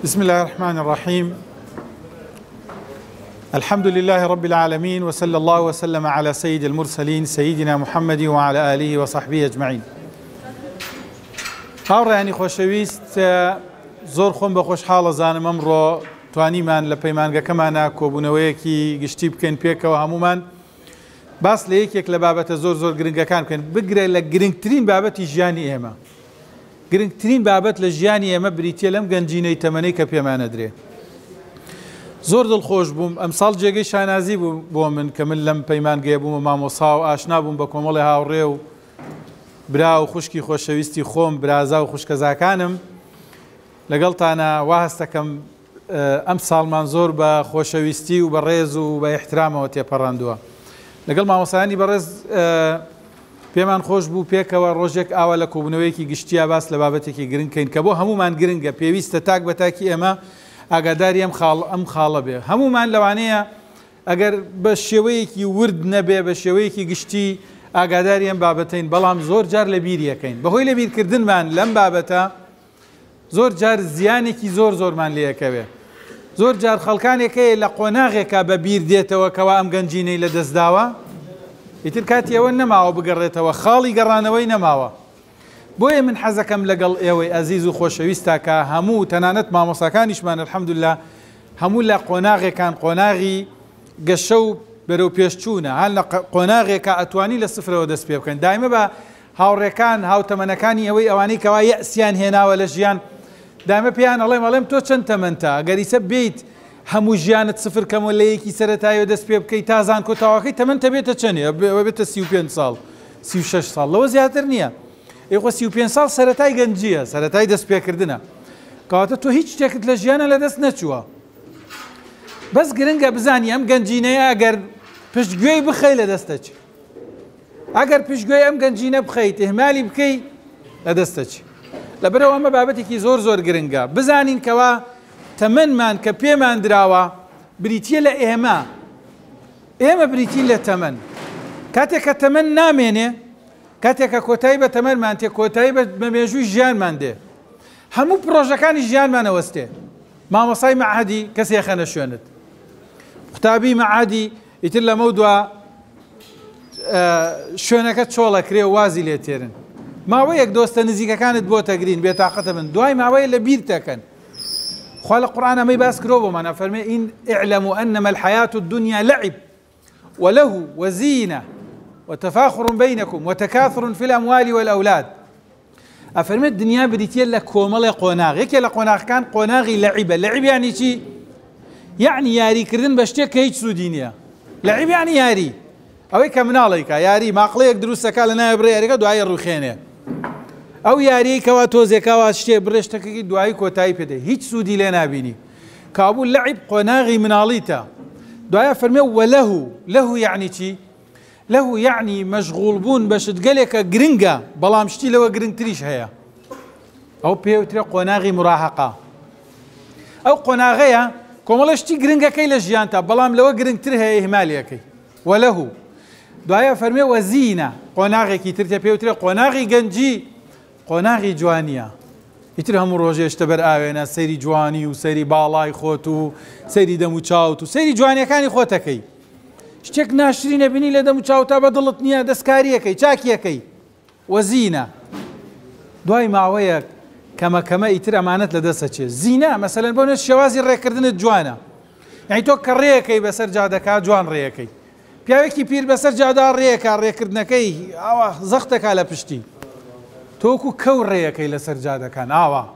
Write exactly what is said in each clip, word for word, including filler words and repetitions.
بسم الله الرحمن الرحيم. الحمد لله رب العالمين، وصلى الله وسلم على سيد المرسلين سيدنا محمد وعلى آله وصحبه أجمعين. هاوڕێیانی خۆشەویست، زۆر خۆم بە خۆشحاڵە زانم ئەمڕۆ توانیمان لە پەیمانگەکەمانە کۆبوونەوەیەکی گشتی بکەین پێکەوە، هەمومان باس لە یەکێک لە بابەتە زۆر زۆر گرنگەکان بکەین، بگرێ لە گرنگترین بابەتی ژیانی ئێمە. گرنگترین بابەت لە ژیانی ئێمە بریتیە لەم گەنجینەی تەمەنەی کە پێمانە درێ. زۆر دڵخۆش بووم ئەم ساڵ جێگەی شانازی بوو بۆ من کە من لەم پەیمانگەیە بوومە مامۆسا و ئاشنا بووم بە کۆمەڵی هاوڕێ و برا و خوشکی خۆشەویستی خۆم، برازا و خوشکەزاکانم. لەگەڵتانە وا هەستەکەم ئەم ساڵمان زۆر بە خۆشەویستی و بە ڕێز و بە احترامەوە تێپەڕاندووە. لەگەڵ مامۆسایانی بەڕێز پێمان خۆش بوو پێکەوە ڕۆژێک ئاوا لە کۆبوونەوەیەکی گشتیا باس لە بابەتێکی گرنگکەین کە بۆ هەمومان گرنگە، پێویستە تاک بە تاکی ئێمە ئاگاداری ئەم خاڵ ئەم خاڵە بێ. هەمومان لەوانەیە ئەگەر بە شێوەیەکی ورد نەبێ، بە شێوەیەکی گشتی ئاگاداری ئەم بابەتین، بەڵام زۆر جار لە بیریەکەین. بەهۆی لە بیرکردنمان لەم بابەتە زۆر جار زیانێکی زۆر زۆرمان لێەکەوێ. زۆر جار خەڵکانێکەیە لە قۆناغێکا بە بیر دێتەوە کەوا ئەم گەنجینەی لە دەستداوە، ئیتر کاتی ئەوە نەماوە بگەڕێتەوە، خاڵی گەڕانەوەی نەماوە. بۆیە من حەزەکەم لەگەڵ ئێوەی ئەزیز و خۆشەویستە کە هەموو تەنانەت مامۆساکانیشمان الحەمدوللا هەموو لە قۆناغێکان، قۆناغی گەشە و بەرەو پێشچوونە، هەر لە قۆناغێکە ئەتوانی لە سفرەوە دەست پێ بکەن. دایمە بە هاوڕێکان هاوتەمەنەکانی ئەوەی ئەوانەی کەوا یەئسیان هێناوە لە ژیان، دایمە پێیان ئەڵێم ئەڵێم تۆ چەند تەمەنتە، ئەگەریسە بێیت هەموو ژیانت سفر کەمەوە لە یەکی سەرەتاییەوە دەست پێ بکەیت تازان کۆتاواکەی تەمەنتە بێتە چەندێ؟ ئەوە بێتە سی و پێنج ساڵ، سی و شەش ساڵ، لەوە زیاتر نییە. ئێخۆ سی و پێنج ساڵ سەرەتای گەنجیە، سەرەتای دەست پێکردنە، کەواتە تۆ هیچ شتێکت لە ژیانە لە دەست نەچووە. بەس گرنگە بزانی ئەم گەنجینەیە ئەگەر پشتگوێی بخەی لە دەستە چی، ئەگەر پشتگوێی ئەم گەنجینە بخەیت ئیهمالی بکەی لە دەستە چی. لەبەرەوە ئەمە بابەتێکی زۆر زۆر گرنگە. بزانین کەوا تەمەنمان کە پێمان دراوە بریتیە لە ئێمە، ئێمە بریتین لە تەمەن. کاتێک کە تەمەن نامێنێ، کاتێک کە کۆتایی بە تەمەنمان تێ، کۆتایی بە مێژووی ژیانمان دێ، هەموو پرۆژەکانی ژیانمان ئەوەستێ. مامۆسای مەعهەدی کەسێ خەنە شوێنت، قوتابی مەعهەدی ئیتر لەمە دووە شوێنەکە چۆڵەکرێ و وازی لێ تێرن. ماوەیەک دۆستە نزیکەکانت بۆ تەگرین بێتاقەتە من، دوای ماوەیە لە بیر تەکەن. خوا لە قورئان ئەمەی باس کرۆ بۆمانە، فەرمێ ئین اعلموا أنما الحياة الدنيا لعب ولهو وزينة وتفاخر بينكم وتكاثر في الأموال والأولاد. ئەفەرمێت دنیا بریتیە لە کۆمەڵی قۆناغ، یەکێ لە قۆناغەکان قۆناغی لەعیبە. لەعیب یعنی چی؟ یعنی یاریکردن بە شتێک کە هیچ سوودی نییە. لەعیب یعنی یاری، ئەوەی کە مناڵێکە یاری ماقڵەیەک دروستەکە لە نایە بڕێ یاریەکە دوای ڕوخێنێ، ئەو یاریی کەوا تۆزێکەوە شتێ بڕێشتەکەی دوایی کۆتایی پێدە، هیچ سوودی لێ نابینی. کابوو لەعیب قۆناغی مناڵیتە. دوایە فەرمێ وەلەهو، لەهو یعنی چی؟ لەهو یعنی مەشغوڵ بوون بە شتگەلێکە گرنگە بەڵام شتی لەوە گرنگتریش هەیە، ئەو پێوترێ قۆناغی مراهەقە. ئەو قۆناغەیە کۆمەڵە شتی گرنگەکەی لە ژیانتە، بەڵام لەوە گرنگتر هەیە ئیهمالیەکەی. وەلەهو دوایە فەرمێ وەزینە، قۆناغێکی تر تێ پێوترێ قۆناغی گەنجی، قۆناغی جوانیە. ئیتر هەموو ڕۆژێ شتە بەر ئاوێنە، سەیری جوانی و سەیری باڵای خۆت و سەیری دەم و چاوت و سەیری جوانیەکانی خۆتەکەی. شتێک ناشرینە بینی لە دەم و چاوتا بە دڵت نییە، دەستکاریەکەی چاکیەکەی. وەزینە دوای ماوەیە کەمە کەمە ئیتر ئەمانەت لە دەستە چێ. زینە مەسەلەن بۆ نێت شێوازی ڕێکردنت جوانە، یعنی تۆ کە ڕێیەکەی بەسەر جادەکە جوان ڕێیەکەی. پیاوێکی پیر بەسەر جادا ڕێیەکە، ڕێکردنەکەی ئاوا زەختەکە لە پشتی، تۆکو کەو ڕێیەکەی لەسەر جادەکان ئاوا،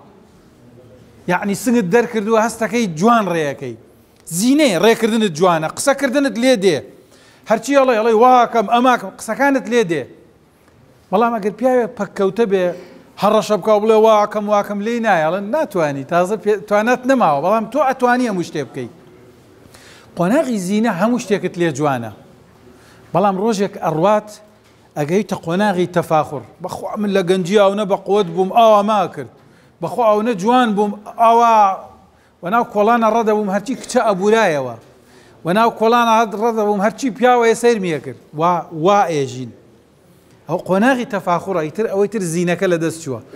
یعنی سنگت دەرکردووە هەستەکەی جوان ڕێیەکەی. زینەی ڕێکردنت جوانە، قسەکردنت لێ دێ، هەرچی ئەڵێ ئەڵێ واکەم ئەماکەم، قسەکانت لێ دێ. بەڵام ئەگەر پیاوێک پەککەوتە بێ هەڕەشە بکە بڵێ واکەم واکەم لێی نایەڵێن ناتوانی، تازە توانەت نەماوە، بەڵام تۆ ئەتوانی هەموو شتێ بکەیت. قۆناغی زینە هەموو شتێکت لێ جوانە، بەڵام ڕۆژێک ئەڕوات ئەگەیتە قۆناغی تەفاخر، بەخوا من لە گەنجی ئەوە بە قووەت بووم ئاوا ما کرد، بەخوا ئەوە جوان بووم ئاوا، وەناو کۆڵانە ڕەدەبووم هەرچی کچە ئەبورایەوە، وەناو کۆڵانە ڕەدەبووم هەرچی پیاوەیە سەیرمیە کرد، وا ئێژین. ئەو قۆناغی تەفاخڕە، ئیتر ئەوەی تر زینەکە لە دەست چووە.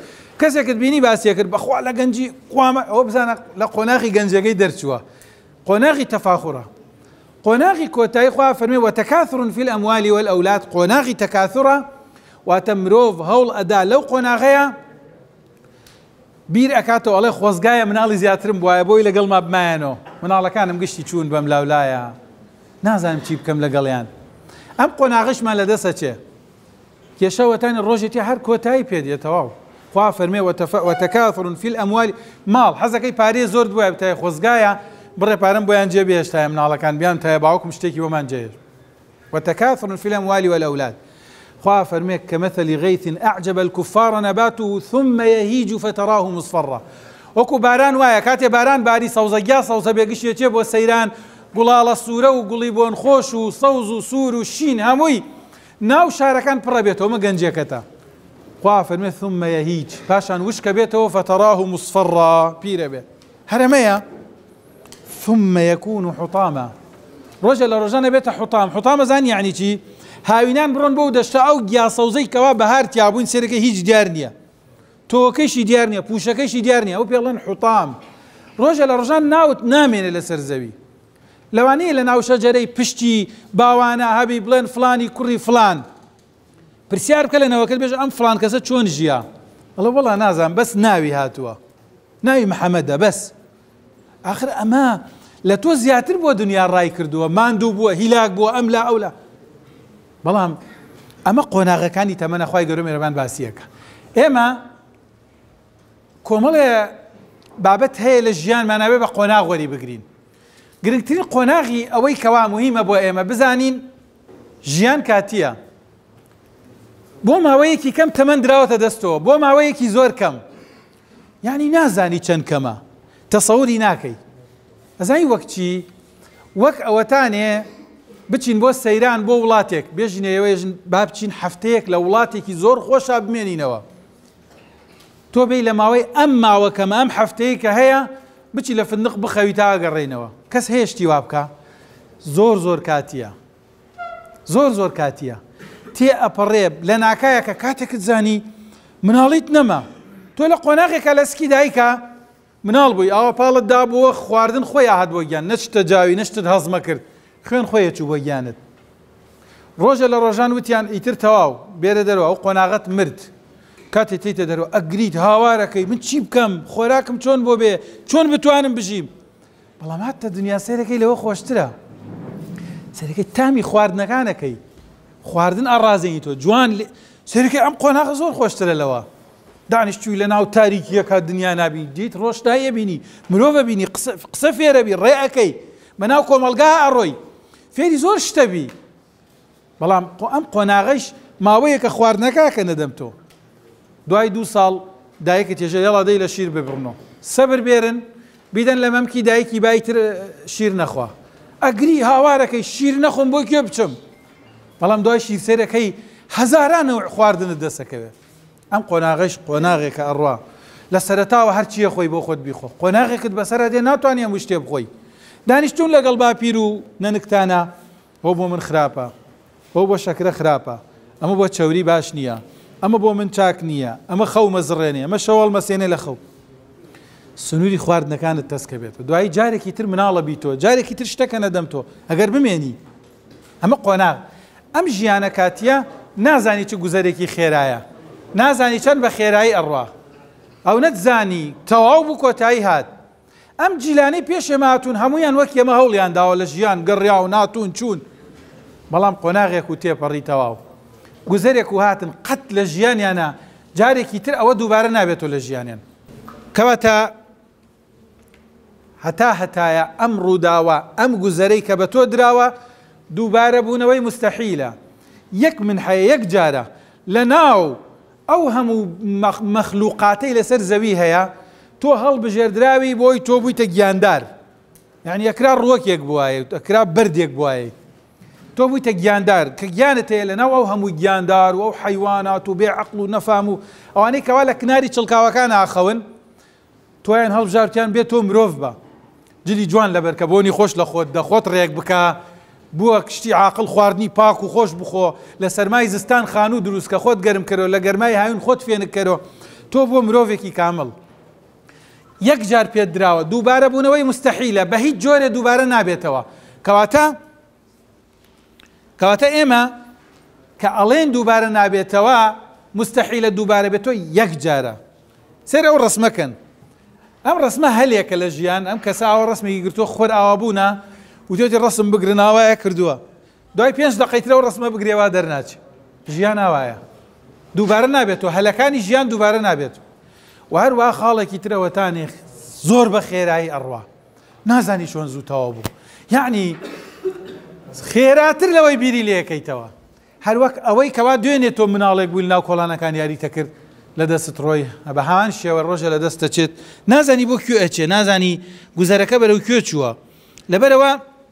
کەسێکت بینی باسیە کرد بەخوا لە گەنجی قوامە ئەوە بزانە لە قۆناغی گەنجەکەی دەرچووە قۆناغی تەفاخورە قۆناغی کۆتایی خوا فەرمێ وتەکاثر في الأموال والأولاد قۆناغی تەکاثورە واتە مرۆڤ هەوڵ ئەدا لەو قۆناغەیە بیر ئەکاتەوە ئەڵێ خۆزگایە مناڵی زیاترم بواە بۆی لەگەڵما بمایەنەوە مناڵەکانم گشتی چوون بەم لاولایە نازانم چی بکەم لەگەڵیان ئەم قۆناغشمان لە دەستە چێ کێشەوەتانی ڕۆژێتی هەر کۆتایی پێدێتەوە خوا فەرمێ وتەکاثر في الأموال ماڵ حەزەکەی پارێ زۆر بووە بتایە خۆزگایە بڕێ پارەم بۆیان جێبێشتایە مناڵەکان بیان تایە باوکم شتێکی وەمان جێژ وتەکاثر في الأموال والأولاد خوا فەرمێ كمثل غيث أعجب الكفار نباته ثم يهيج فتراه مصفرا وەکو باران وایە کاتێ باران باری سەوزەگیا سەوزە بێگشتێتێ بۆ سەیران گوڵاڵە سوورە و گوڵی بۆن خۆش و سەوز و سوور و شین هەمووی ناو شارەکان پڕە بێتەوە مە گەنجێکەتە خوا فەرمێ ثم يهيج پاشان وشکە بێتەوە فتراه مصفرا پیرە بێ هەرەمەیە ثم يكون حطاما ڕۆژە لە ڕۆژانە بێتە حوتام حوتامە زانی یعنی چی هاوینان بڕۆن بۆ دەشتا ئەو گیاسەوزەی کەوا بەهار تیابووین سێرەکە هیچ دیار نییە تۆکەشی دیار نییە پوشەکەشی دیار نییە ئەو پێڵێن حوتام ڕۆژە لە ڕۆژان ناوت نامێنێ لەسەر زەوی لەوانەیە لە ناو شەجەرەی پشتی باوانە هەبی بڵێن فلانی کوڕی فلان پرسیار بکە لەنەوەکە بێژ ئەم فلان کەسە چۆن ژیا ئەڵێ وەڵا نازانم بەس ناوی هاتووە ناوی محەممەدە بەس آخر ئەمە لە تۆ زیاتر بۆ دنیا ڕای کردووە ماندوو بووە هیلاک بووە ئەم لا ئەولا بەڵام ئەمە قۆناغەکانی تەمەنە خوای گەورە مێرەبان باسیەکە ئێمە کۆمەڵێ بابەت هەیە لە ژیانمانەوێ بە قۆناغ وەری بگرین گرنگترین قۆناغی ئەوەی کەوا موهیمە بۆ ئێمە بزانین ژیان کاتیە بۆ ماوەیەکی کەم تەمەن دراوەتە دەستەوە بۆ ماوەیەکی زۆر کەم یعنی نازانی چەند کەمە تەسەوری ناکەی ئەزانی وەک چی وەک ئەوەتانێ بچین بۆ سەیران بۆ وڵاتێک بێژینەوەی با بچین هەفتەیەک لە وڵاتێکی زۆر خۆشە بمێنینەوە تۆ بێی لە ماوەی ئەم ماوەکەمە ئەم هەفتەیە کە هەیە بچی لە فندق بخەوی تا گەڕێنەوە کەس هێشتی وا بکە زۆر زۆر کاتیە زۆر زۆر کاتیە تێ ئەپەڕێ لە ناکایە کە کاتێکت زانی مناڵیت نەما تۆ لە قۆناغێکە لە سکی دایکە مناڵ بووی ئاوا پاڵت دابووە خواردن خۆی هات بۆ گیان نەچتە جاوی نەشتت هەزمە کرد خوێن خۆیە چوو بۆ گیانت ڕۆژە لە ڕۆژان وتیان ئیتر تەواو بێرە دەرەوە ئەو قۆناغت مرد کاتێ تێتە دەرەوە ئەگریت هاوارەکەی من چی بکەم خۆراکم چۆن بۆ بێ چۆن بتوانم بژیم بەڵام هاتە دنیا سەیرەکەی لەوە خۆشترە سەرەکەی تامی خواردنەکانەکەی خواردن ئاڕازێنی تۆ جوان سەرەکەی ئەم قۆناغە زۆر خۆشترە لەوە دانیشتووی لە ناو تاریکیەکە دنیا نابینی دیت ڕۆشتایە بینی مرۆڤە بینی قسە فێرەبی ڕێەکەی بەناو کۆمەلگا ئەڕۆی فێری زۆر شتەبی بەڵام ئەم قۆناغەش ماوەیەکە خواردنەکە کە نەدەم تۆ دوای دوو ساڵ دایکت تێژە یاڵا دەی لە شیر ببڕنەوە سەبر بێرن بیدەن لە مەمکی دایکی بایتر شیر نەخوا ئەگری هاوارەکەی شیر نەخۆم بۆی کوێ بچم بەڵام دوای شیر سێرەکەی هەزارانەوە خواردنت دەسەکەوێت ئەم قۆناغەش قۆناغێکە ئەڕوا لە سەرەتاوە هەرچیە خۆی بۆ خۆت بیخۆ قۆناغێکت بەسەرە دێ ناتوانێ هەموو شتێ بخۆی دانیشتون لەگەڵ باپیر و نەنکتانە بۆ بۆ من خراپە بۆ بۆ شەکرە خراپە ئەمە بۆ چەوری باش نییە ئەمە بۆ من چاک نییە ئەمە خەو مەزڕێنێ ئەمە شەوەڵ مەسێنێ لە خەو سنووری خواردنەکانت تەسکە بێتەوە دوایی جارێکی تر مناڵە بیتۆ جارێکی تر شتەکە نەدەم تۆ ئەگەر بمێنی ئەمە قۆناغ ئەم ژیانە کاتیە نازانی چ گوزەرێکی خێرایە نازانی چەند بە خێرایی ئەڕوا ئەو نەتزانی تەواو بوو کۆتایی هات ئەم جیلانەی پێشێمە هاتوون هەمویان وەک ئێمە هەوڵیان داوە لە ژیان گەڕیا و ناتون چوون بەڵام قۆناغێک و تێپەڕی تەواو گوزەرێک و هاتن قەت لە ژیانیانە جارێکی تر ئەوە دووبارە نابێتەوە لە ژیانیان کەواتە هەتا هەتایە ئەم ڕووداوە ئەم گوزەرەی کە بە تۆ دراوە دووبارە بوونەوەی مستەحیلە یەک من حەیە یەک جارە لە ناو ئەو هەموو مەخلوقاتەی لەسەر زەوی هەیە تۆ هەڵبژێردراوی بۆی تۆ بوویتە گیاندار یعنی ئەکرا ڕووەکێک بوایە ئەکرا بەردێک بوایە تۆ بوویتە گیاندار کە گیانت هەیە لەناو ئەو هەموو گیاندار و ئەو حەیوانات و بێ عەقڵ و نەفام و ئەوانەی کەوا لە کناری چڵکاوەکان ئاخەون تۆیان هەڵبژارتیان بێت تۆ مرۆڤ بە جلی جوان لەبەر کە بۆنی خۆش لە خۆت دەخۆت ڕێک بکە بووە کشتی عاقڵ خواردنی پاک و خۆش بخۆ لە سەرمای زستان خانوو دروست کە خۆت گەرم کەرەوە لە گەرمای هاوین خۆت فێنک کەرەوە تۆ بۆ مرۆڤێکی کامل یەک جار پێت دراوە دووبارە بوونەوەی مستەحیلە بە هیچ جۆرێ دووبارە نابێتەوە کەواتە کەواتە ئێمە کە ئەڵێن دووبارە نابێتەوە مستەحیلە دووبارە بێتەوە یەک جارە سەر ئەو ڕسمەکەن ئەم ڕسمە هەلێکە لە ژیان ئەم کەسە ئەوە ڕسمێکی گرتووە خۆر ئاوا بوونە وتێتی ڕسم بگرناوایە کردووە دوای پێنج دەقەیترە و ڕسمە بگرێوا دەرناچێت ژیان ئاوایە دووبارە نابێتەوە هەلەکانی ژیان دووبارە نابێتەوە و هەروە خاڵێکی ترەوەتانێ زۆر بە خێرایی ئەڕوا نازانی چۆن زوو تەواو بوو یعنی خێراتر لەوەی بیری لێەکەیتەوە هەروەک ئەوەی کەوا دوێنێت تۆ مناڵێک بووی ناو کۆڵانەکان یاریتە کرد لە دەستت ڕۆی بە هاوان شێوە ڕۆژە لە دەستە چێت نازانی بۆ کوێ ئەچێ نازانی گوزەرەکە بەرەو کوێ چووە لەبەرەوە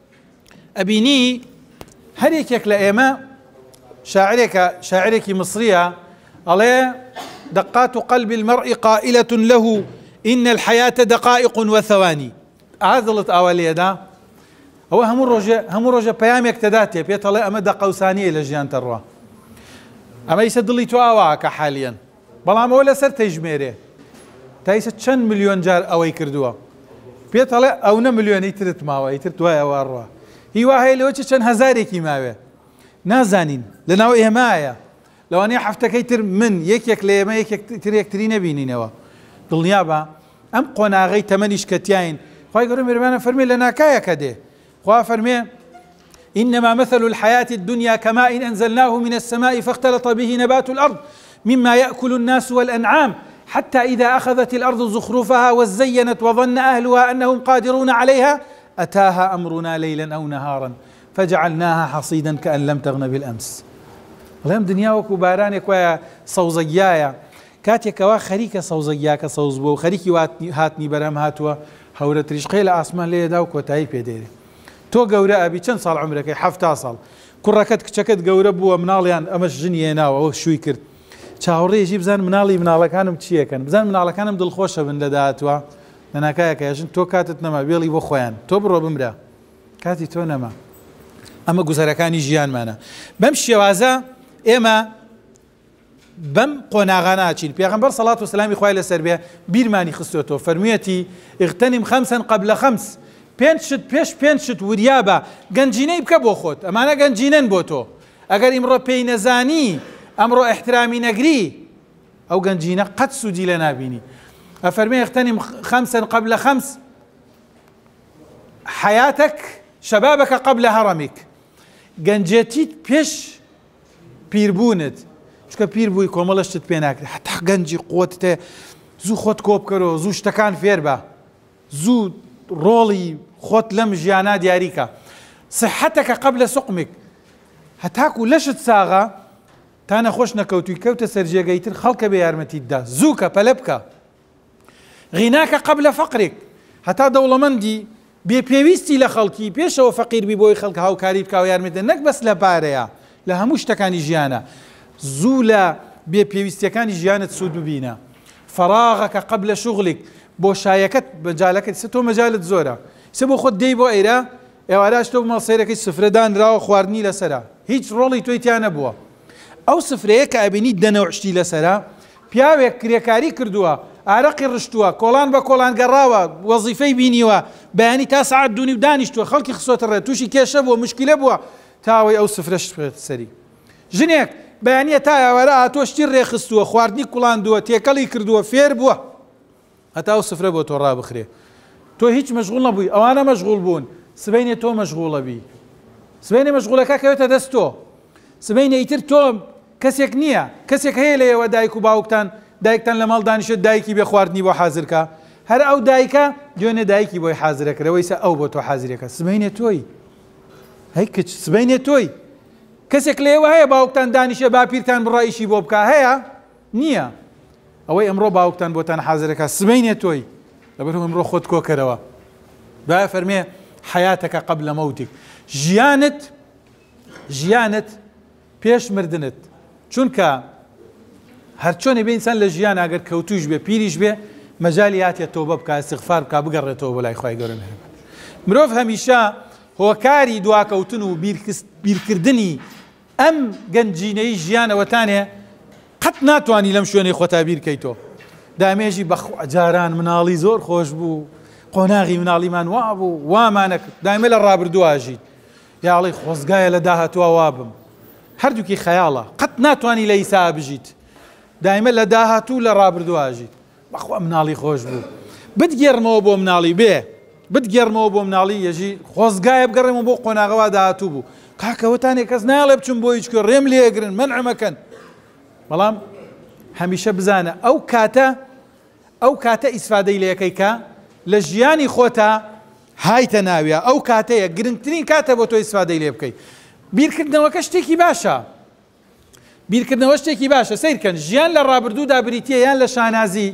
ئەبینی هەرێکێک لە ئێمە شاعرێکە شاعرێکی مصریە ئەڵێ دقات قلب المرء قائلة له إن الحياة دقائق وثواني ئازڵت ئاوا لێدا ئەوە هەموو ڕۆژێ هەموو ڕۆژە پەیامێک تەداتێ پێت ئەڵێ ئەمە دەقە و سانیە لە ژیان تەڕوا ئەمە ئیسە دڵی تۆ ئاواکە حالیان بەڵام ئەوە لەسەر تەیژمێرێ تا ئیسە چەند ملیۆن جار ئەوەی کردووە پێت ئەڵێ ئەو نە ملیۆنەی ترت ماوە ئیتر دوای ئەوە ڕوا هیوا هەیە لەوە چ چەند هەزارێکی ماوێ نازانین لەناو ئێمایە لەوانەیە هەفتەکەی تر من یەکێک لە ئێمە یەکێکتر یەکتری نەبینینەوە دڵنیا بە ئەم قۆناغەی تەمەنیش کەتیاین خوای گەورە میهرەبانە فەرمێ لە ناکایەکە دێ خوا فەرمێ إنما مثل الحياة الدنيا كماء أنزلناه من السماء فاختلط به نبات الأرض مما يأكل الناس والأنعام حتى إذا أخذت الأرض زخرفها وزينت وظن أهلها أنهم قادرون عليها أتاها أمرنا ليلا أو نهارا فجعلناها حصيدا كأن لم تغن بالأمس بەڵام دنیا وەکو بارانێک وایە سەوزەگیایە کاتێکەوە خەریکە سەوزەگیاکە سەوز بووە و خەریکی هاتنی بەرەم هاتووە هەورە تریشقەی لە ئاسمان لێدا و کۆتایی پێدێرێ تۆ گەورە ئەبی چەند ساڵ عمرەکەی حەفتا ساڵ کوڕەکەت کچەکەت گەورە بووە مناڵیان ئەمەش ژنی هێناوە ئەوە شووی کرد چاوەڕێژی بزان مناڵی مناڵەکانم چیەکەن بزان مناڵەکانم دڵخۆشە بن لە داهاتوە لە ناکایەکە ژن تۆ کاتت نەما بێڵی بۆ خۆیان تۆ بڕۆ بمرە کاتی تۆ نەما ئەمە گوزەرەکانی ژیانمانە بەم شێوازە ئێمە بەم قۆناغا ناچین پێغەمبەر سەڵات و سەلامی خوای لەسەر بێ بیرمانی خستوێتەوە فەرموویەتی اغتەنم خەمسا قبل خەمس پێنج شت پێش پێنج شت وریابە گەنجینەی بکە بۆ خۆت ئەمانە گەنجینەن بۆ تۆ ئەگەر ئیمڕۆ پێی نەزانی ئەمڕۆ احترامی نەگری ئەو گەنجینە قەت سوودی لە نابینی ئەفەرمێ اغتەنم خەمسا قبل خەمس حياتك شبابك قبل هرمك گەنجێتیت پێش پیربوونت چکە پیر بووی کۆمەڵەشتت پێ ناکرێت حتا گەنجی قوتت هەیە زوو خۆت کۆ بکەرەوە زوو شتەکان فێر بە زوو ڕۆڵی خۆت لەم ژیانە دیاریکە صحتەکە قبل سقمك هەتاکو لەشت ساغا تا نەخۆش نەکەوتوی کەوتە سەرجێگەی تر خەڵکە بێ یارمەتیتدا زووکە پەلە بکە غیناکە قبل فەقرێک هەتا دەوڵەمەندی بێپێویستی لە خەڵکی پێشەوە فەقیربی بۆی خەڵک هاوکاری بکە و یارمەتە نەک بەس لە پارەیە لە هەموو شتەکانی ژیانە زوو لە بێپێویستیەکانی ژیانت سوود ببینە فەراغەکە قبل شغلێک بۆشایەکەت بەجالەکەت سە تۆ مەجالت زۆرە سە بۆ خۆت دەی بۆ ئەیرە ئێوارەش تۆ ماڵسەیرەکەی سفرەدانراوە خواردنی لەسەرە هیچ ڕۆڵی تۆی تیان نەبووە ئەو سفرەیە کە ئەبینی دەنەوەشتی لەسەرە پیاوێک کرێکاری کردووە ئارەقی ڕشتووە کۆڵان بە کۆڵان گەڕاوە وەزیفەی بینیوە بەیانی تا سەعات دوونی و دانیشتووە خەڵکی خسۆتە ڕێ تووشی کێشە بووە مشکلە بووە تاوەی ئەو سفرەش سەری ژنێک بەیانیە تا ئێوارە ئاتۆشتی ڕێخستووە خواردنی کوڵاندووە تێکەڵی کردووە فێر بووە هەتا ئەو سفرە بۆ تۆ ڕابخرێ تۆ هیچ مەشغوڵ نەبووی ئەوانە مەشغوڵ بوون سبەینێ تۆ مەشغوڵە بی سبەینێ مەشغوڵەکە کەوێتە دەست تۆ سبەینێ ئیتر تۆ کەسێک نییە کەسێک هەیە لە ئێوە دایک و باوکتان دایکتان لە ماڵ دانیشێت دایکی بێ خواردنی بۆ حازرکە هەر ئەو دایکە دوێنێ دایکی بۆی حازرەکەرەوەی سە ئەو بۆ تۆ حازرەکە سبەینێ تۆی هەی کچ سبەینێ تۆی کەسێک لە ئێوە هەیە باوکتان دانیشێ باپیرتان بڕائیشی بۆ بکە هەیە نییە ئەوەی ئەمڕۆ باوکتان بۆتان حازرەکە سبەینێ تۆی لەبەرەوە ئەمڕۆ خۆت کۆ کەرەوە با فەرمێ حياتك قبل موتك ژیانت ژیانت پێش مردنت چونکە هەرچۆنێ بێ ئینسان لە ژیان ئەگەر کەوتوش بێ پیریش بێ مەجالی هاتێ تۆبە بکە استیغفار بکە بگەڕێتەوە بۆ لای خوای گەورە میهرەبان مرۆڤ هەمیشە هۆکاری دواکەوتن و بیرکردنی ئەم گەنجینەی ژیانەوەتانێ قەت ناتوانی لەم شوێنەی خۆتا بیرکەیتەوە دامێژی بەخوا جاران مناڵی زۆر خۆش بوو قۆناغی مناڵیمان وا بوو وامانەکرد دایمە لە ڕابردوواژیت یاڵی خۆزگایە لە داهاتوە وابم هەردووکی خەیاڵە قەت ناتوانانی لە ئیسا بژیت دایمە لە داهاتوو لە ڕابردوواژیت بەخوا مناڵی خۆش بوو بتگێڕمەوە بۆ مناڵی بێ بتگێڕمەوە بۆ مناڵی یەژی خۆزگایە بگەڕێمەوە بۆ قۆناغەوە داهاتوو بوو کاکەوەتانێک کەس ناڵێ بچم بۆ هیچ کوێ ڕێم لێگرن مەنعمەکەن بەڵام هەمیشە بزانە ئەو کاتە ئەو کاتە ئیسفادەی لەکەی کە لە ژیانی خۆتە هایتە ناویە ئەو کاتەیە گرنگترین کاتە بۆ تۆ ئیسفادەی لێ بکەیت بیرکردنەوەکە شتێکی باشە بیرکردنەوە شتێکی باشە سیرکەن ژیان لە ڕابردوودا بریتە یان لە شانازی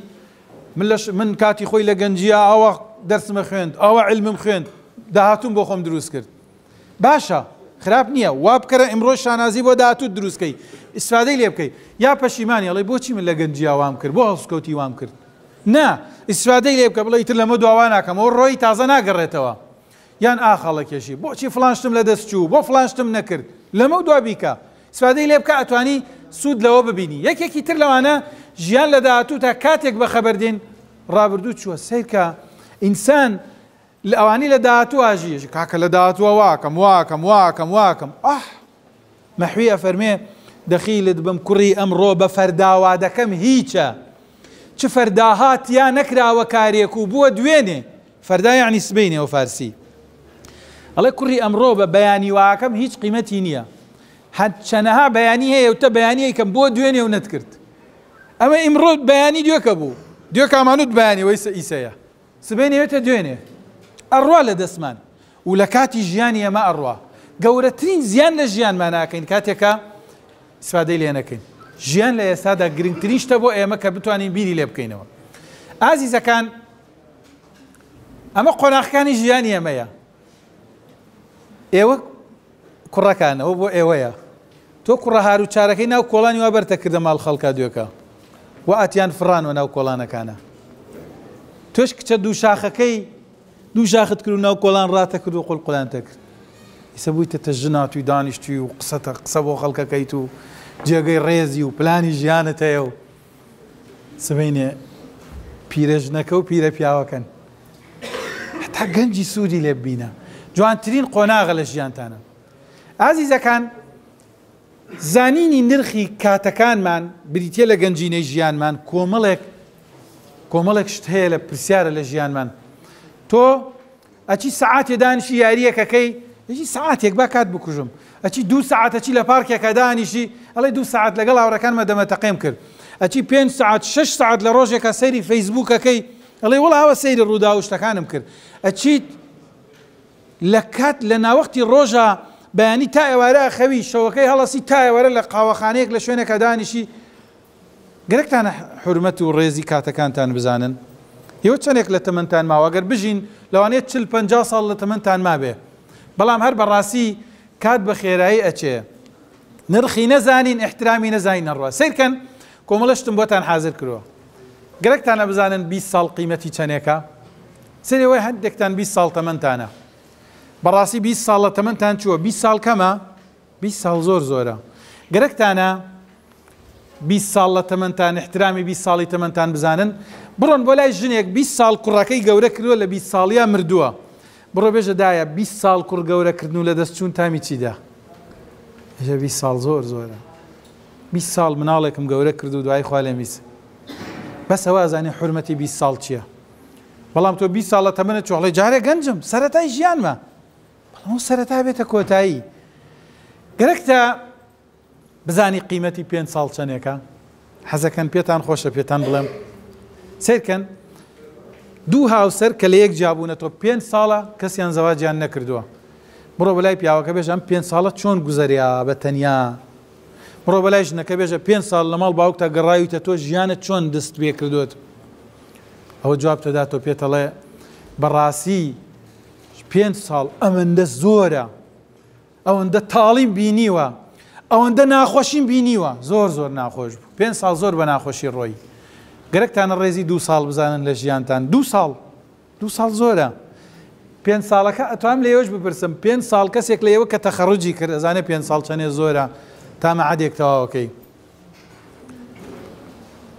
من کاتی خۆی لە گەنجیە ئەوە دەرسمە خوێند ئەوە علمم خوێند داهاتوم بۆ خۆم دروست کرد باشە خراپ نییە وا بکەرە ئەمڕۆ شانازی بۆ داهاتوو دروستکەی ئیسفادەی لێ بکەیت یا پەشیمانی ئەڵێ بۆچی من لە گەنجیا وام کرد بۆ هەڵسکەوتی وام کرد نا ئیسفادەی لێ بکە بڵێ ئیتر لەمە دواوا ناکەم ئەو ڕۆی تازە ناگەڕێتەوە یان ئاخەڵەکێشی بۆچی فڵانشتم لە دەست چوو بۆ فڵانشتم نەکرد لەمە دوا بیکە ئیسفادەی لێ بکە ئەتوانی سوود لەوە ببینی یەکێکی تر لەوانە ژیان لە داهاتوو تا کاتێک بە خەبەردین ڕابردوو چووە سیرکە ئینسان لە ئەوانی لە داهاتوو ئاژیەش کاکە لە داهاتووە واکەم واکەم واکەم واکەم ئاح مەحویە فەرمێ دەخیلت بم کوڕی ئەمڕۆ بە فەرداوا دەکەم هیچە چ فەرداهات یا نەکراوە کارێک و بووە دوێنێ فەردا یعنی سبەینەوە فارسی ئەڵێ کوڕی ئەمڕۆ بە بەیانی واکەم هیچ قیمەتی نییە هەر چەنەها بەیانی هەیە وتە بەیانی یەکەم بۆ دوێنێ و نەتکرد ئەمە ئیمڕۆ بەیانی دوێکە بوو دوێ کامانوت بەیانی وەی ئیسەیە سبەینەوێتە دوێنێ ئەڕوا لە دەستمان و لە کاتی ژیانی ئەمە ئەڕوا گەورەترین زیان لە ژیانمان ناکەین کاتێکە ئیسفادەی لێ نەکەین ژیان لە ئێستادا گرنگترین شتە بۆ ئێمە کە بتوانین بیری لێ بکەینەوە ئازیزەکان ئەمە قۆناغەکانی ژیانی ئێمەیە ئێوە کوڕەکانەوە بۆ ئێوەیە تۆ کوڕە هاروچارەکەی ناو کۆڵانی وا بەرتە کردە ماڵ خەڵکا دوێکە و ئاتیان فڕانوە ناو کۆڵانەکانە تۆش کچە دوو شاخەکەی دوو شاخت کرد و ناو کۆڵان ڕاتە کرد و قوڵقوڵانتە کرد ئیسە بوویتە تەژناتوی دانیشتوی و قسەتە قسە بۆ خەڵکەکەیت و جێگەی ڕێزی و پلانی ژیانت هەیە و سبەینێ پیرەژنەکە و پیرە پیاوەکەن هەتا گەنجی سوودی لێ ببینە جوانترین قۆناغە لە ژیانتانە ئازیزەکان زانینی نرخی کاتەکانمان بریتە لە گەنجینەی ژیانمان کۆمەڵێک کۆمەڵێک شت هەیە لە پرسیارە لە ژیانمان تۆ ئەچی سەعاتێ دانیشی یاریەکەکەی هیچی ساعتێک با کات بکوژم ئەچی دوو ساعتە چی لە پارکێکە دانیشی ئەڵێ دوو ساعت لەگەڵ هاوڕەکانمە دەمەتەقیم کرد ئەچی پێنج ساعت شەش ساعت لە ڕۆژێکە سەیری فەیسبووکەکەی ئەڵێ وەڵا ئەوە سەیری ڕوودا و شتەکانم کرد ئەچیت لە کات لە ناوەختی ڕۆژە بەیانی تا ئێوارە خەوی شەوەکەی هەڵەسی تا ئێوارە لە قاوەخانەیەک لە شوێنێکە دانیشی گەرەکتانە حورمەت و ڕێزی کاتەکانتان بزانن هیوە چەندێک لە تەمەنتان ماوە ئەگەر بژین لەوانەیە چل پەنجا ساڵ لە تەمەنتان مابێ بەڵام هەر بەڕاستی کات بە خێرایی ئەچێ نرخی نەزانین احترامی نەزانین نەڕوە سیرکەن کۆمەڵەشتم بۆتان حازر کردووە گەرەکتانە بزانن بیست ساڵ قیمەتی چەندێکە سەرەوەی هەندێکتان بیست ساڵ تەمەنتانە بەڕاستی بیست ساڵ لە تەمەنتان چووە بیست ساڵ کەمە بیست ساڵ زۆر زۆرە گەرەکتانە بیست ساڵ لە تەمەنتان احترامی بیست ساڵی تەمەنتان بزانن بڕۆن بۆ لای ژنێک بیست ساڵ کوڕەکەی گەورە کردووە لە بیست ساڵیە مردووە بڕۆ بێژە دایە بیست ساڵ کوڕ گەورەکردن و لە دەستچوون تامی چیدا ژە بیست ساڵ زۆر زۆرە بیست ساڵ مناڵێکم گەورە کرد و دوای خوا لێمیس بەس ئەوە ئەزانێ حورمەتی بیست ساڵ چییە بەڵام تۆ بیست ساڵ لە تەمەنت چوو ئەڵێ جارێ گەنجم سەرەتای ژیانمە بەڵام ئەو سەرەتا بێتە کۆتایی گەرەکتە بزانی قیمەتی پێنج ساڵ چەندێکە حەزەکەن پێتان خۆشە پێتان بڵێم سیرکەن دوو هاوسەر کە لە یەک جیابوونە تۆ پێنج ساڵە کەسیان زەواجیان نەکردووە بڕۆ بەلای پیاوەکە بێژە ئەم پێنج ساڵە چۆن گوزەریا بە تەنیا بڕۆ بەلای ژنەکە بێژە پێنج ساڵ لە ماڵ باوکتە گەڕاویتە تۆ ژیانت چۆن دەست پێ کردوت ئەوە جواب تەدا تۆ پێتەڵێ بەڕاستی پێنج ساڵ ئەوەندە زۆرە ئەوەندە تاڵیم بینیوە ئەوەندە ناخۆشیم بینیوە زۆر زۆر ناخۆش بوو پێنج ساڵ زۆر بە ناخۆشی ڕۆی گەرەکتانە ڕێزی دوو ساڵ بزانن لە ژیانتان دوو ساڵ دوو ساڵ زۆرە پێنج ساڵەکە ئەتوانم لە ئێوەش بپرسم پێنج ساڵ کەسێک لە ئێوە کە تەخەڕوجی کرد ئەزانێ پێنج ساڵ چەندێ زۆرە تا مەعادێک تەواوەکەی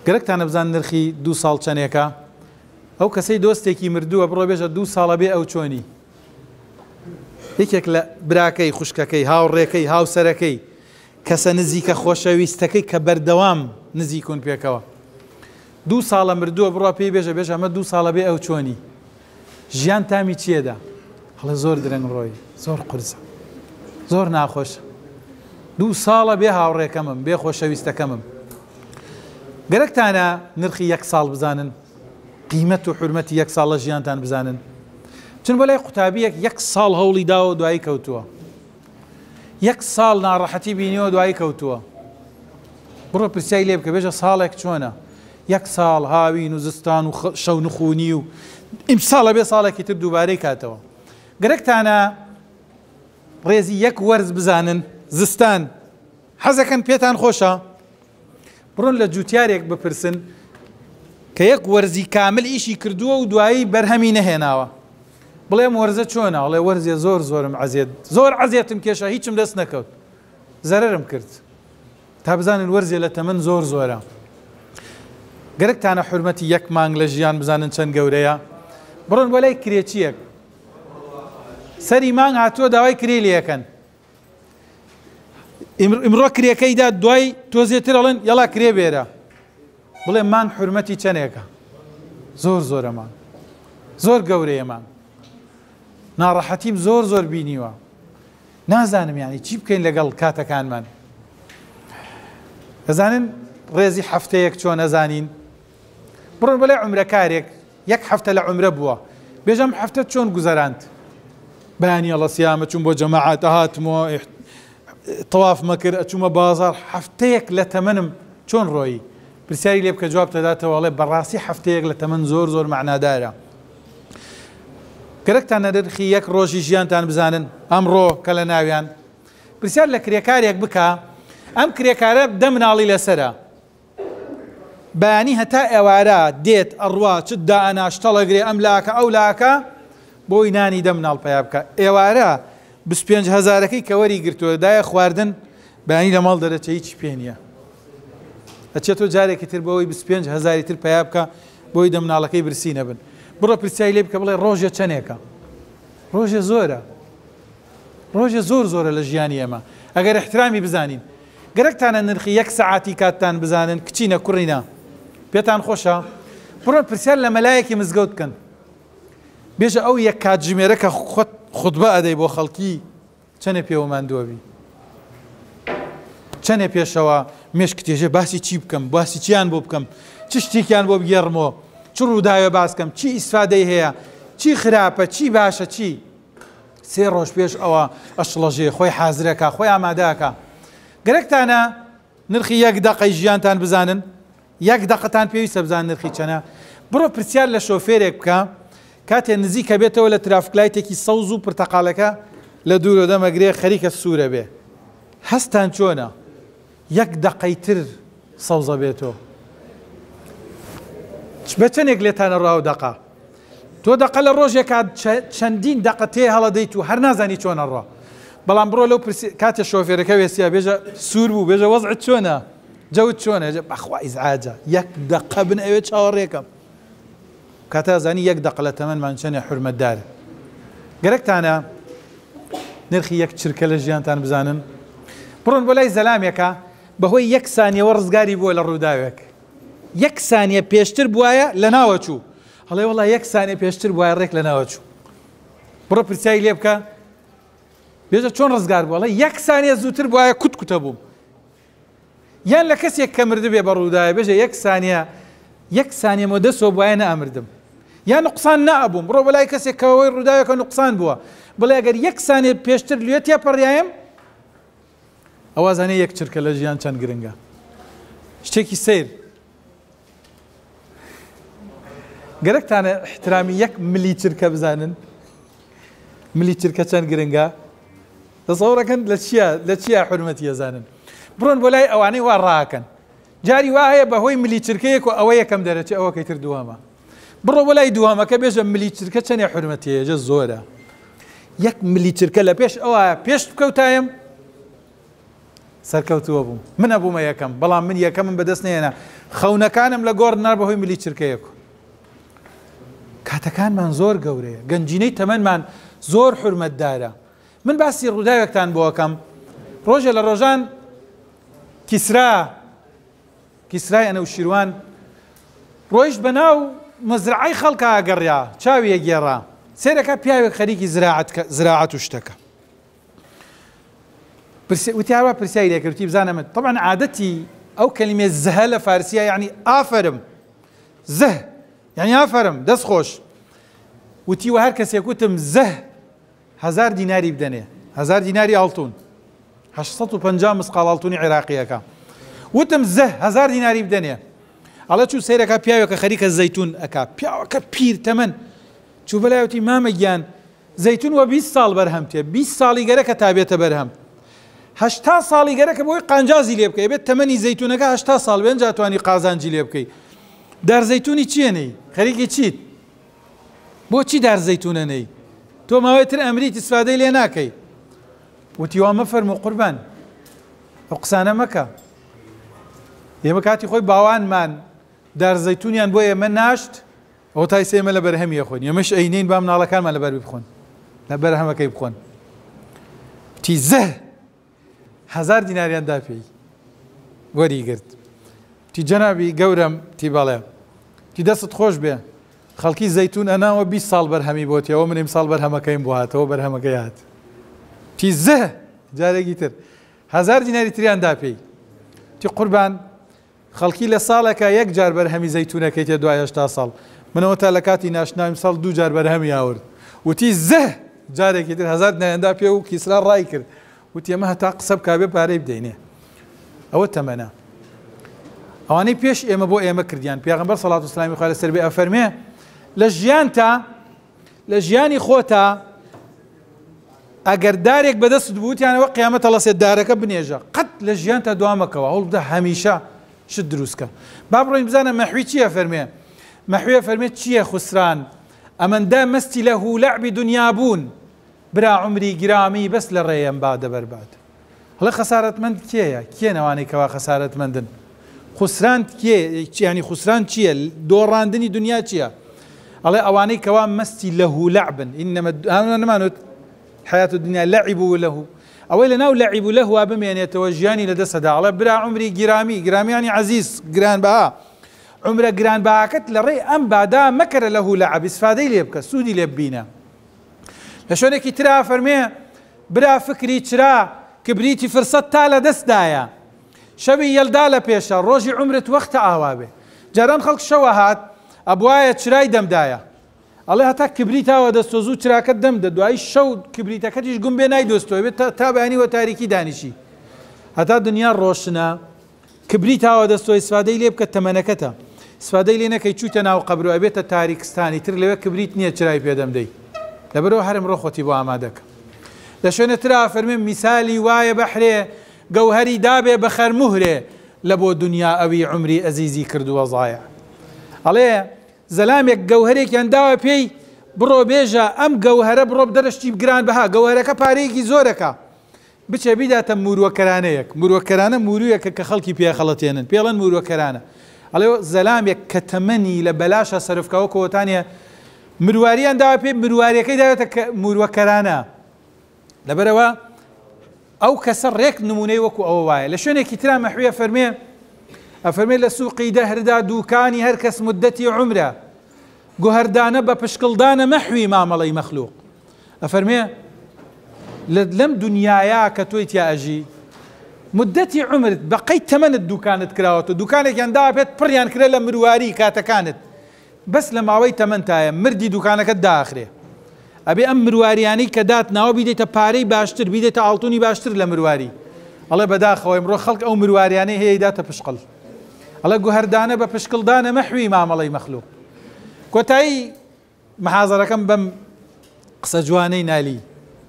گەرەکتانە بزان نرخی دوو ساڵ چەندێکە ئەو کەسەی دۆستێکی مردووە بڕۆ بێژە دوو ساڵە بێ ئەو چۆنی یەکێک لە براکەی خوشکەکەی هاوڕێکەی هاوسەرەکەی کەسە نزیکە خۆشەویستەکەی کە بەردەوام نزیکون پێکەوە دوو ساڵە مردووە بڕۆ پێی بێژە بێژە ئەمە دوو ساڵە بێ ئەو چۆنی ژیان تامی چیەدا هەڵە زۆر درەنگ ڕۆی زۆر قورسە زۆر ناخۆشە دوو ساڵە بێ هاوڕێکەمم بێ خۆشەویستەکەمم گەرەکتانە نرخی یەک ساڵ بزانن قیمەت و حرمەتی یەک ساڵە ژیانتان بزانن چون بۆ لای قوتابیەک یەک ساڵ هەوڵی داوە دوایی کەوتووە یەک ساڵ ناڕەحەتی بینیوە دوایی کەوتووە بڕۆ پرسیای لێ بکە بێژە ساڵێک چۆنە یەک ساڵ هاوین و زستان و شەو نخوونی و ئیمساڵە بێ ساڵێکی تر دووبارەی کاتەوە گەرەکتانە ڕێزی یەک وەرز بزانن زستان حەزەکەن پێتان خۆشە بڕۆن لە جوتیارێک بپرسن کە یەک وەرزی کامل ئیشی کردووە و دوایی بەرهەمی نەهێناوە بڵێم وەرزە چۆنە ئەڵێ وەرزێ زۆر زۆرم عەزیێت زۆر عەزیێتم کێشە هیچم دەست نەکەوت زەرەرم کرد تا بزانن وەرزێ لە تەمەن زۆر زۆرە گەرەکتانە حورمەتی یەک مانگ لە ژیان بزانن چەند گەورەیە بڕۆن بۆ لای کرێچیەک سەری مانگ هاتووە داوای کرێ لێەکەن ئیمڕۆ کرێکەیدا دوای تۆزێتر ئەڵێن یەڵا کرێ بێرە بڵێ مانگ حورمەتی چەندێکە زۆر زۆرە مانگ زۆر گەورەیە مانگ ناڕەحەتیم زۆر زۆر بینیوە نازانم یانی چی بکەین لەگەڵ کاتەکانمان دەزانن ڕێزی هەفتەیەک چۆن نەزانین بڕۆن بەلای عومرەکارێک یەک هەفتە لە عومرە بووە بێژەم هەفتە چۆن گوزەراند بەیانی ئەڵە سیامە چوون بۆ جەماعەت هاتمەوە تەواف مەکرد ئەچوومە بازاڕ هەفتەیەک لە تەمەنم چۆن ڕۆیی پرسیاری لێ بکە جواب دەداتەوە ئەڵێ بەڕاستی هەفتەیەک لە تەمەن زۆر زۆر معنادارە گەرەکتان نرخی یەک ڕۆژی ژیانتان بزانن ئەمڕۆ کە لە ناویان پرسیار لە کرێکارێک بکە ئەم کرێکارە دە مناڵی لەسرە بەیانی هەتا ئێوارە دێت ئەڕوا چت دائەنا شتەڵەگرێ ئەم لاکە ئەو لاکە بۆی نانی دە مناڵ پیا بکە ئێوارە بیست و پێنج هەزارەکەی کە وەری گرتووە دایە خواردن بەیانی لە ماڵ دەرەچە هیچ پێ نییە ئەچێتۆ جارێکی تر بەوەی بیست و پێنج هەزاری تر پیا بکە بۆی دە مناڵەکەی برسی نەبن بڕۆ پرسیای لێ بکە بڵێ ڕۆژێ چەندێکە ڕۆژێ زۆرە ڕۆژێ زۆر زۆرە لە ژیانی ئێمە ئەگەر احترامی بزانین گەرەکتانە نرخی یەک سەعاتی کاتتان بزانن کچینە کوڕینە پێتان خۆشە بڕۆن پرسیار لە مەلایەکی مزگەوت بکەن بێژە ئەو یەک کاتژمێرە کە خۆت خوتبە ئەدەی بۆ خەڵکی چەندێ پێوە ماندووە بی چەندێ پێشەوە مێشک تێژێ باسی چی بکەم باسی چیان بۆ بکەم چ شتێکیان بۆ بگێڕمەوە چ ڕووداوێ باس بکەم چی ئیسفادەی هەیە چی خراپە چی باشە چی سێ ڕۆژ پێش ئەوە ئەشڵەژێ خۆی حازرەکە خۆی ئامادەکە گەرەکتانە نرخی یەک دەقەی ژیانتان بزانن یەک دەقەتان پێویستە بزان نرخی چەنە بڕۆ پرسیار لە شۆفێرێک بکە کاتێ نزیکە بێتەوە لە ترافکلایتێکی سەوز و پرتەقالەکە لە دوورۆ دەمەگرێ خەریکە سوورە بێ هەستان چۆنە یەک دەقەی تر سەوزە بێتەوە بە چەندێک لێتانە ڕاو دەقا تۆ دەقە لە ڕۆژێکات چەندین دەقە تێ هەڵەدەیت و هەر نازانی چۆنە ڕۆ بەڵام بڕۆ لەو کاتێ شۆفێرەکە وێسیە بێژە سوور بوو بێژە وەزعت چۆنە جەوت چۆنە بەخوا ئیزعاجە یەک دەقە بن ئەوێ چاوەڕێکەم کاتە زانی یەک دەقە لە تەمەنمان چەندێ حورمەتدارە گەرەکتانە نرخی یەک چرکە لە ژیانتان بزانن بڕۆن بۆ لای زەلامێکە بەهۆی یەک سانیەوە ڕزگاری بووە لە ڕووداوێک یەک سانیە پێشتر بواە لە ناوە چوو هەڵێ وەڵا یەک سانیە پێشتر بواە ڕێک لە ناوە چوو بڕۆ پرسیای لێ بکە بێژە چۆن ڕزگار بووە لە یەک سانیە زووتر بواە کوت کوتە بووم یان لە کەسێک کە مردبێ بە ڕووداوە بێژە یەک سانیە یەک سانیە مۆ دەسەوە بواە نەئەمردم یان نوقسان نەئەبووم بڕۆ بەلای کەسێک کەوەی ڕووداوەکە نوقسان بووە بڵێ ئەگەر یەک سانیە پێشتر لێت یا پەڕیایم ئەوە زانێ یەک چرکە لە ژیان چەند گرنگە شتێکی سیر گەرەکتانە احترامی یەک ملی چرکە بزانن ملی چرکە چەند گرنگە دەسەوڕەکەن لە چیە لە چیە حورمەتی ئەزانن بڕۆن بۆ لای ئەوانەی وا ڕاکەن جاری وا هەیە بەهۆی ملی چرکەیەک و ئەوە یەکەم دەرەچێ ئەوەکەی تر دووەمە بڕۆ بۆ لای دووەمەکە بێژە ملی چرکە چەندێ حورمەتیە جە زۆرە یەک ملی چرکە لە پێش ئەوە پێش بکەوتایم سەرکەوتووە بووم منە بوومە یەکەم بەڵام من یەکەمم بەدەست نێنە خەونەکانم لە گۆڕ نار بەهۆی ملی چرکەیەک کاتەکانمان زۆر گەورەیە گەنجینەی تەمەنمان زۆر حورمەتدارە من باسی ڕووداوێکتان بۆ ئەەکەم ڕۆژێ لە ڕۆژان کیسرا کیسرای ئەنەوشیروان ڕۆیشت بەناو مەزرعەی خەڵکە ئاگەڕیا چاوی یەگێڕا سێرەکە پیاوێک خەریکی زراعەت و شتەکە وتیاوە پرسیای لێکردی بزانەمت طبعا عادەتی ئەو کەلیمێ زەهە لە فارسیە یعنی ئافرم زەه یعنی ئافرم دەست خۆش وتی وە هەر کەسێک وتم زەه هەزار دیناری بدەنێ هەزار دیناری ئاڵتون هەشت سەد و پەنجا مسقال ئاڵتونی عێراقیەکە وتم زەه هەزار دیناری بدەنێ ئەڵە چوو سەیرەکە پیاوێکە خەریکە زەیتون ئەکا پیاوەکە پیر تەمەن چوو بەلایەتی مامە گیان زەیتون وە بیست ساڵ بەرهەم تێ بیست ساڵی گەرەکە تا بێتە بەرهەم هەشتا ساڵی گەرەکە بۆی قانجازی لێ بکەی بێت تەمەنی زەیتونەکە هەشتا ساڵ بێن جا توانی قازانجی لێ بکەی دارزەیتونی چیەنەی خەریکی چیت بۆچی دارزەیتونە نەی تۆ ماوەیتر ئەمریت ئیسفادەی لێ ناکەی وتی وا مەفەرموو قوربان ئەو قسانە مەکە ئێمە کاتی خۆی باوانمان دارزەیتونیان بۆ ئێمە ناشت ئەو تایسە ئێمە لە بەرهەمیە خۆین ئێمەش ئەینین با مناڵەکانمان لە بەربی بخۆن لە بەرهەمەکەی بخۆن تی زەه هەزار دیناریاندا پێی وەریگرت تی جەنابی گەورم تی بەڵێ تی دەست خۆش بێ خەڵکی زەیتون ئەناوە بیست ساڵ بەرهەمی بۆتی ئەوە منیم ساڵ بەرهەمەکەیم بۆ هاتەوە بەرهەمەکەی هات تی زەه جارێکی تر هەزار دیناری تریاندا پێی تی قوربان خەڵکی لە ساڵێکە یەک جار بەرهەمی زەیتونەکەی تێ دوای هەشتا ساڵ منەوە تا لە کاتی ناشناویم ساڵ دوو جار بەرهەمی ئاورد وتی زەه جارێکی تر هەزار دیناریاندا پێ و کیسرا ڕای کرد وتی ئەمە هەتا قسە بکا بێ پارەی بدەینێ ئەوە تەمەنە ئەوانەی پێش ئێمە بۆ ئێمە کردیان پێغەمبەر سەڵات و سەلامی خوا لەسەر بێ ئەفەرمێ لە ژیانتا لە ژیانی خۆتا ئەگەر دارێک بەدەست بووتیانەوە قیامەتە لە سێدارەکە بنێژە قەت لە ژیانتا دوامەکەوە هەوڵ بدە هەمیشە شت دروستکە با بڕۆین بزانە مەحوی چییە فەرمێ مەحویە فەرمێ چییە خوسران ئەمەندە مەستی لە هولەعبی دنیا بوون برا عمری گرامی بەس لە ڕێیەم با دەبەربات هەڵە خەسارەتمەند کێیە کێ نەوانەی کەوا خەسارەتمەندن خوسران کێ ینی خوسران چییە دۆڕاندنی دنیا چییە ئەڵێ ئەوانەی کەوا مەستی لە هولەعبن ئینەمە نەمانوت حیات الدنیا لعب له ئەوەی لەناو لعب له وا بمێنێتەوە ژیانی لەدەستەدا ئەڵێ برا عمری گرامی گرامیانی عەزیز گرانبەها عمرە گرانبەهاکەت لە ڕێی ئەم بادا مەکەرە لە هولەعب ئیسفادەی لێ بکە سوودی لێ ببینە لە شوێنێکی ترا فەرمێ برا فکری چرا کبریتی فرسەت تا لە دەستدایە شەوی یەلدا لە پێشە ڕۆژی عمرت وەختە ئاوا بێ جاران خەڵک شەوە هات ئەبوایە چرای دەمدایە ئەڵێ هەتا کبریتاوە دەستۆ زوو چراکەت دەمدە دوای شەو کبریتەکەتیش گوم بێ نایدۆستەوە بێت تا بەیانیوە تاریکی دانیشی هەتا دنیا ڕۆشنە کبریتاوە دەستۆ ئیسفادەی لێ بکە تەمەنەکەتە ئیسفادەی لێ نەکەی چوتە ناو قەبرەوە ئەبێتە تاریکستانی تر لەوێ کبریت نییە چرای پێدەمدەی لەبەرەوە هەرم ڕۆ خۆتی بۆ ئامادەکە لە شوێنە ترا فەرمێ میسالی وایە بەحرێ گەوهەری دابێ بە خەرموهرێ لە بۆ دنیا ئەوی عمری ئەزیزی کردووە زایە ئەڵێ زەلامێک گەوهرێکیان داوە پێی بڕۆ بێژە ئەم گەوهرە بڕۆ دەرەشتی گران بەها گەوهرەکە پارەیەکی زۆرەکە بچێ بیداتە مورووەکەرانەیەک مورووەکەرانە موروویەکە کە خەڵکی پێخەڵەتێنن پێڵەن مورووەکەرانە ئەڵێ زەلامێک کە تەمەنی لە بەلاشە سەرفکەوە کۆتانیە مرواریان داوە پێی مرواریەکەی داوێتە مورووەکەرانە لەبەرەوە ئەو کەسە ڕێک نمونەی وەکو ئەوە وایە لە شوێنێکی ترا مەحویە فەرمێ ئەفەرمێ لە سووقی دەهردا دووکانی هەر کەس مدەتی عمرە گوهەردانە بە پشکڵدانە مەحوی مامەڵەی مەخلوق ئەفەرمێ لەم دنیایا کە تۆی تیا ئەژی مدەتی عمرت بەقەی تەمەنت دوکانت کراوەتە دوکانێکیان داوە پێت پڕیان کرێ لە مرواری کاتەکانت بەس لە ماوەی تەمەنتایە مردی دوکانەکەت داخرێ ئەبێ ئەم مروواریانی کە دات ناوە بیدێتە پارەی باشتر بیدێتە ئاڵتونی باشتر لە مرواری ئەڵێ بەداخەوەی مرۆ خەڵک ئەو مروواریانەی هەیە داتە پشقڵ ئەڵێ گوهەردانە بە پشکڵدانە مەحوی مامەڵەی مەخلوق کۆتایی محازەرەکەم بەم قسە جوانەی نالی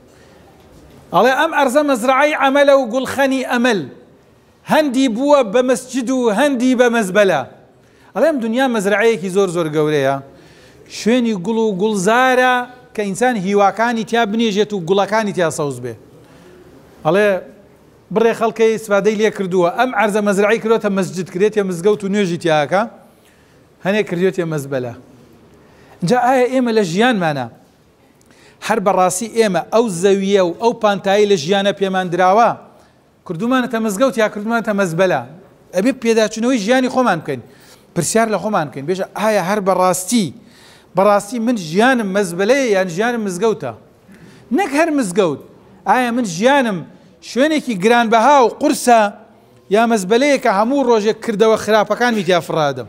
ئەڵێ ئەم ئەرزە مەزرعەی عەمەلە و گوڵخەنی ئەمەل هەندی بووە بە مەسجد و هەندی بە مەزبەلە ئەڵێ ئەم دنیا مەزرعەیەکی زۆر زۆر گەورەیە شوێنی گوڵ و گوڵزارە کە ئینسان هیواکانی تیا بنێژێت و گوڵەکانی تیا سەوز بێ ئەڵێ بڕێ خەڵکی سفادەی لێ کردووە ئەم عەرزە مەزرعی کردوتە مەسجد کرێتە مزگەوت و نوێژی تیاکە هەنێک کردوێتە مەزبەلە. جا ئایا ئێمە لە ژیانمانە هەر بەڕاستی ئێمە ئەو زەویە و ئەو پانتایی لە ژیانە پێمان دراوە کردومانەتە مزگەوت یا کردومانەتە مەزبەلە؟ ئەبێ پێداچوونەوەی ژیانی خۆمان بکەین، پرسیار لە خۆمان بکەین بێژە ئایا هەر بەڕاستی بەڕاستی من ژیانم مەزبەلەیە یان ژیانم مزگەوتە؟ نەک هەر مزگەوت، ئایا من ژیانم شوێنێکی گرانبەها و قورسە یا مەزبەلەیە کە هەموو ڕۆژێک کردەوە خراپەکانمی تیا فڕادم؟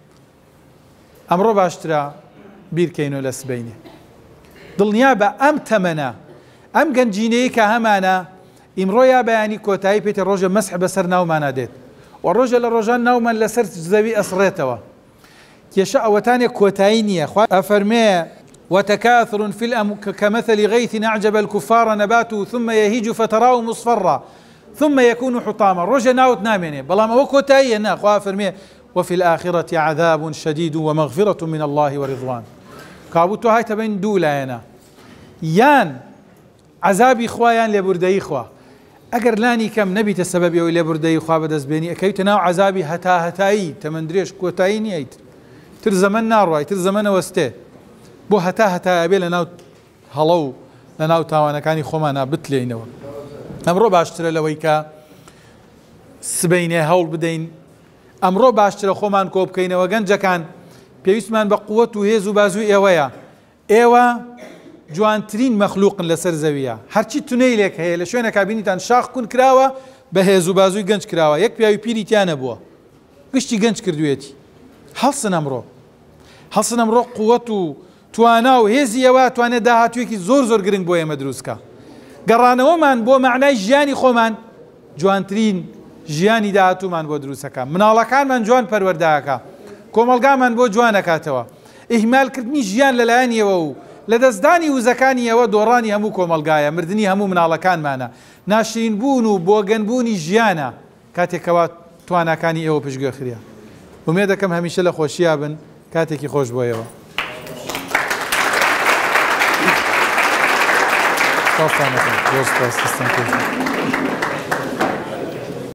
ئەمڕۆ باشترە بیرکەینەوە لە سبەینێ، دڵنیا بە ئەم تەمەنە ئەم گەنجینەیە کە هەمانە ئیمڕۆ یا بەیانی کۆتایی پێێتە ڕۆژە مەسح بەسەر ناومانە دێت و ڕۆژە لە ڕۆژان ناومان لەسەر زەوی ئەسڕێتەوە. کێشە ئەوەتانێک کۆتایی نییە. خوا ئەفەرمێ وتكاثر في الأم كمثل غيث أعجب الكفار نباته ثم يهيج فتراه مصفرا ثم يكون حطاما. رجا ناوت نامينه بلام أو كوتاية نا خوا فرميه وفي الآخرة عذاب شديد ومغفرة من الله ورضوان. كابوتو هاي تبين دولا هنا يان عذابي خوا يان لبردي خوا اگر لاني كم نبي تسبب يو لبردي خوا بدز بيني اكيت ناو عذابي هتا هتاي تمندريش كوتاي نيت تر زمن نار واي تر زمن وسته بو هتا هتا ابي لناو هلو لناو تاوانا كاني خومانا بتلينوا امرو باشتر لويكا سبينه هول بدين امرو باشتر خومان كوب كينوا گنج كان پێویستمان بە قووەت و هێز و بازووی ئێوەیە. ئێوە جوانترین مەخلوقن لەسەر زەویە، هەرچی تونەی لێک هەیە لە شوێنە کابینیتان شاخ کون کراوە بە هێز و بازووی گەنج کراوە، یەک پیاوی پیری تیانە بووە گشتی گەنج کردوێتی. هەڵسن ئەمڕۆ هەڵسن ئەمڕۆ قووەت و توانا و هێزی ئێوە توانێت داهاتوویەکی زۆر زۆر گرنگ بۆ ئێمە دروستکە. گەڕانەوەمان بۆ معنای ژیانی خۆمان جوانترین ژیانی داهاتوومان بۆ دروستەکە، مناڵەکانمان جوان پەروەردەکە، کۆمەڵگامان بۆ جوانەکاتەوە. ئیهمالکردنی ژیان لەلایەنیەوە و لە دەستدانی وزەکانی ئەوە دۆڕانی هەموو کۆمەڵگایە، مردنی هەموو مناڵەکانمانە، ناشرین بوون و بۆگەنبوونی ژیانە کاتێکەوە تواناکانی ئێوە پشتگوێ خریا. ومێ دەکەم هەمیشە لە خۆشییا بن، کاتێکی خۆش بۆیەوە.